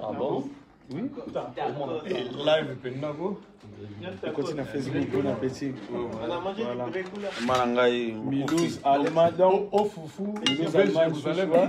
Ah bon? Oui. Live Pendago. Continue à Facebook, bon appétit. Voilà. Malangai. Milouz Almadon. Au foufou. Milouz Almadon.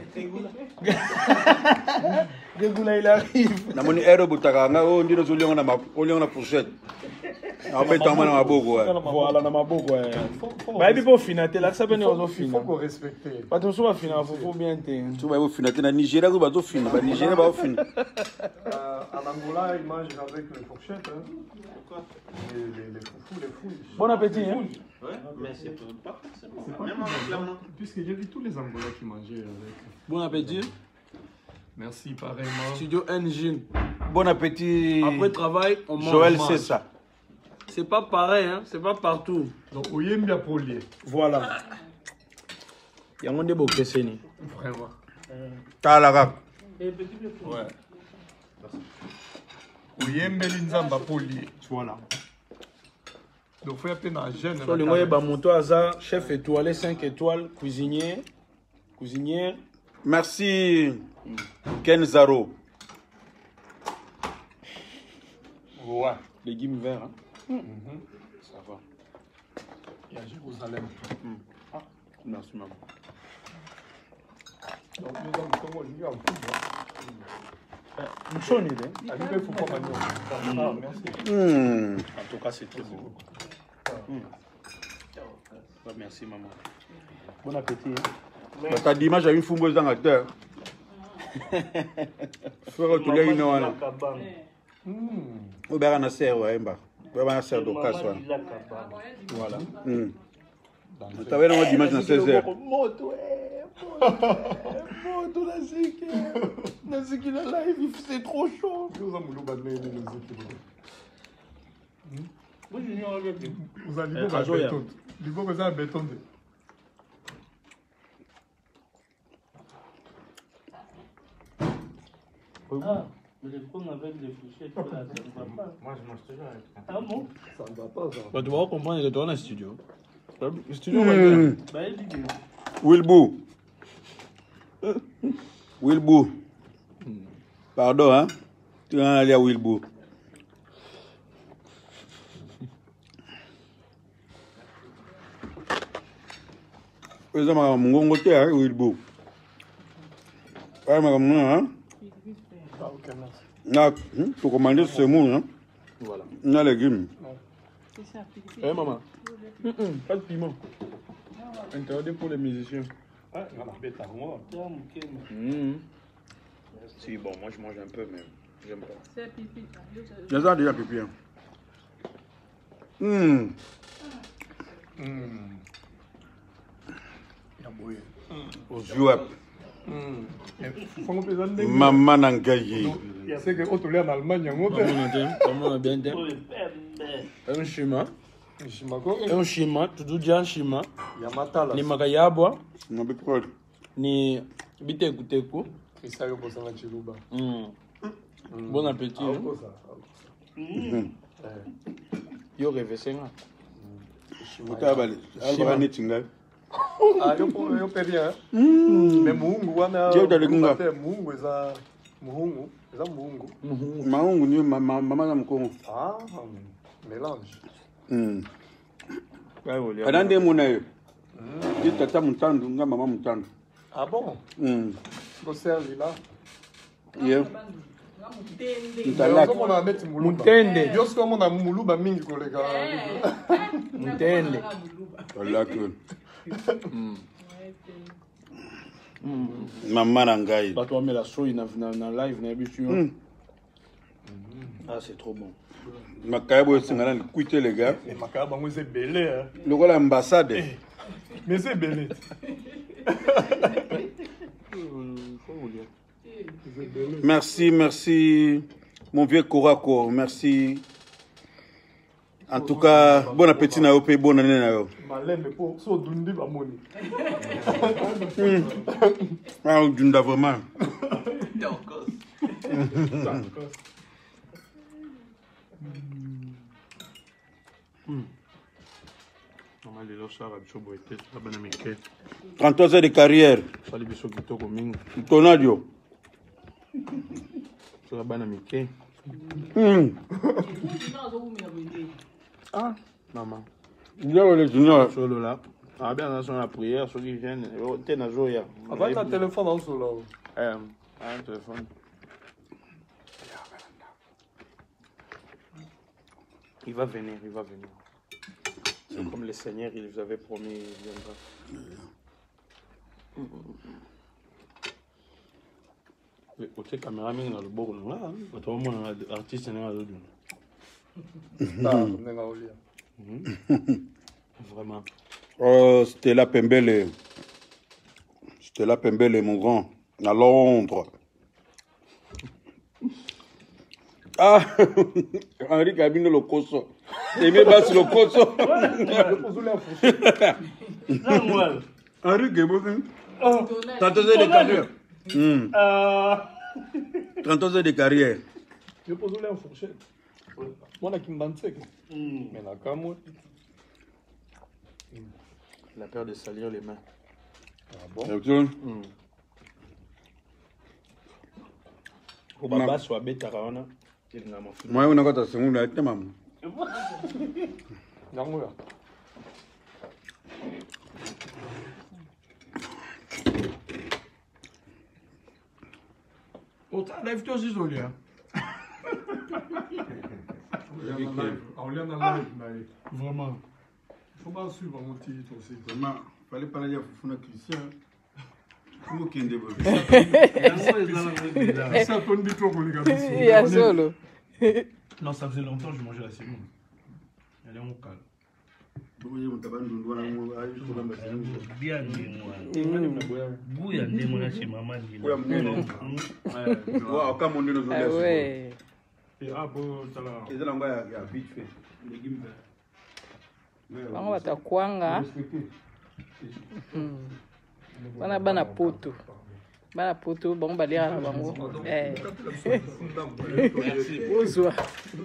Dégoula, il arrive. Namoni ero butakanga o ndino zulion na fourchette. Abetama na maboko. Voilà na maboko. Ba bipo finate là ça bene ozo Il fina. faut qu'on respecte. Pas ton souvent fina faut bien te. Tu vas finate na Nigeria ko bazo fina. Ba Nigeria ba fina. En Angola, ils mangent avec les fourchettes. Pourquoi? Les foufous, les fouilles. Bon appétit hein. Ouais, mais c'est pas forcément. Même en flamand. Puisque j'ai vu tous les Angolais qui mangeaient avec. Bon appétit. Merci, pareillement. Studio Engine. Bon appétit. Après travail, on mange. Joël, c'est ça. C'est pas pareil, hein? C'est pas partout. Donc, Oyembia Polier. Voilà. Il y a un débat qui est né. Vraiment. Talaga. Ouais. Oyembe Linzamba Polier. Voilà. Donc, il faut appeler dans la gêne. Sur le moyen, Bamonto Aza, chef étoilé, 5 étoiles, cuisinier. Cuisinière. Merci Kenzaro. Ouais. Légumes verts. Hein? Ça va. Il y a Jérusalem. Ah, merci, maman. Donc, nous avons Congo, nous avons Une sonne, hein? il faut pas maintenant. Ah, merci. En tout cas, c'est très beau. Bah, merci, maman. Bon appétit. Hein? Bata dimanche à une fumbo dans la terre. Frère, tu l'as une wana. Ou bien on a serre ouais emba. Ou bien on a serre d'ocas wana. Voilà. Tu t'avais dans dimanche dans 16h. Moto, moto, la ziki la live, c'est trop chaud. Vous avez le badné de nos équipes. Vous avez le béton. Il faut que ça béton. Ah, mais les pommes avec les fourchettes, là, ça ne va pas. Moi, je mange toujours avec. Ah bon? Ça ne va pas, ça. Bah, tu vas comprendre, il est dans le studio. Le studio va bien. Bah, il dit que. Wilbou. Wilbou. Pardon, hein? Tu vas aller à Wilbou. Vous avez un bon côté, hein, Wilbou? Hein? Ok, merci. Pour commander ce mot, hein? Voilà. On a les légumes. Eh, maman. Pas de piment. Interdit pour les musiciens. Ah, il y en a bête à moi. Si, bon, moi je mange un peu, mais j'aime pas. C'est pipi. Les gens déjà pipi. Jouap. Maman Nangaye. C'est que quand on est en Allemagne, Comment on a bien dit? Un chima. Un chima, tu dis un chima. Yamatala. Ni makayabwa. Non, mais pourquoi? Ni biteku teku. Isayo Bosana Chiluba. Bon appétit. Yo rêve senga. Utabali. Alba Nitinga. Ah, eu peria. Mais muhungu wana. Dieu de l'Unga. Muhungu eza muhungu. Eza muhungu. Maungu ni mama na mkongo. Ah, mélange. Adande muna yo. Dit tata mutandu nga mama mutandu. Ah bon? Go servi là. Yeah. Mutende. Yo siko mona muluba mingi kolega. Mutende. Voilà que. Maman Nangaye. Bah, toi, mais la soie, na live, na bitu. Ah, c'est trop bon. Makayabo singana kuite les gars. Et makaba moi c'est belé hein. Le rôle ambassade. Mais c'est belé. Merci, merci mon vieux Korako, merci. En tout cas, bon appétit na yo pe bonne année na yo. Malem pour so dundi ba moni. Ah, dunda vraiment. Normal, les lochas, la chobo était, la bonne amie. 33 heures de carrière. Fallait bien s'occuper comme mingo. Tonadio. sur la banane Mickey. Ah, maman. Sur le là. Ah bien, dans la prière, ceux qui viennent, t'es dans Zoya. Avant, t'as un téléphone en dessous là. Un téléphone. Il va venir, il va venir. C'est comme le Seigneur, il vous avait promis, il viendra. Côté caméra, mais dans le bord, là, quand on voit un artiste, il y a un vraiment. Oh, Stella Pembele. Stella Pembele, mon grand. À Londres. Ah, Henri Cabine le coso. Aimé basse le coso. Henri Cabine. 32 ans de carrière. 32 ans de carrière. Je pose là en fourchette. Moi, qui me bande sec. Mais là, comme moi. La peur de salir les mains. Ah bon? Au baba, soit bête à Raona. Moi, on a got a second like the mam. Lève-toi aussi, Zolia. Vraiment. Il faut pas suivre mon titre aussi. Vraiment, il fallait parler à Fufuna Christian. Comment qu'il y a des Ça tourne du tout pour les gars. Il y a solo. Non, ça faisait longtemps que je mangeais la sémoule. Elle est en calme. Bien, Bouya, démon, chez maman. Ah ouais. Ah bon, ça là. Bango batakwanga. Bana bana poto. Bana poto bango balia na bango. Ozwa.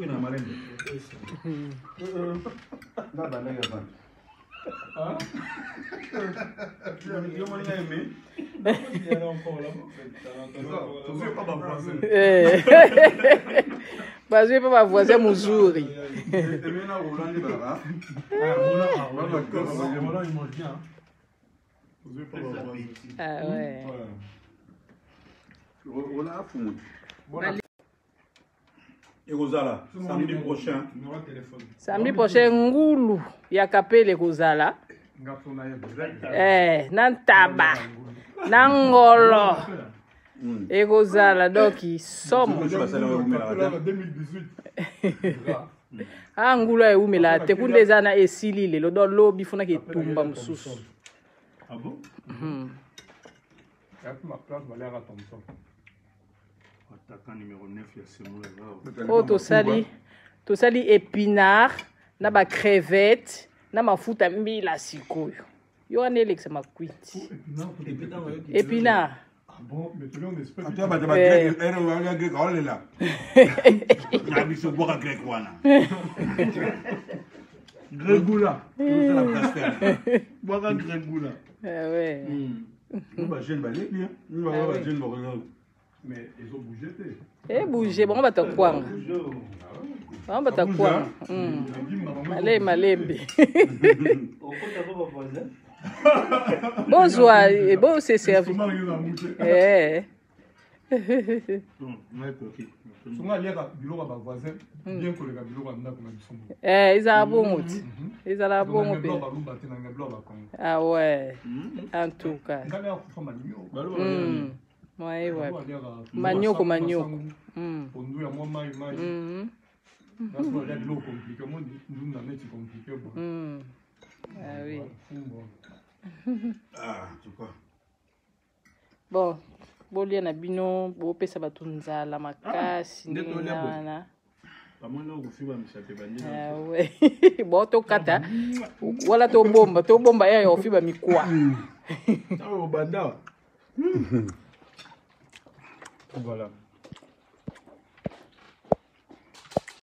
Bazwe pa bavoisin muzuri. Ah ouais. Et Rosala, samedi prochain. Samedi prochain, Ngulu ya Kapele Kozala. Nantaba. Nangolo. Et Kozala, donc ils sont. Ah, Ngulu ya umela. Te kunde zana esili le. Lodo lobi funa ki tumba mususu. Ah bon? Ma place, va aller à Thompson. Attaquant numéro 9, il y a Semoula. Oh, tosali épinard, na ba crevette, na mafuta mbila sikoyo. Yo ane Alex makwiti. Épinard. Ah bon, mais tout le monde espère. Tu vas grec, on est là. Il y a un boire grec, wana. Grégoula. C'est la place. Boire Grégoula. Ah ouais. Nous va jeune balai bien. Nous va jeune balai. Mais ils ont bougé. Eh bougé, bon bata kwanga. Bon bata kwanga. Malembe. Bonsoir, bon c'est servi. Ils ont bon outil. Ils ont bon outil. Ah ouais. En tout cas. Ouais, ouais. Manioko. Ah oui. Ah, tu quoi? Bon, bolia na bino, bo pesa batu nzala makasi nana. Ah ouais. Bon to kata. Wala to bomba ya ofiba mikwa. Oh banda. Voilà.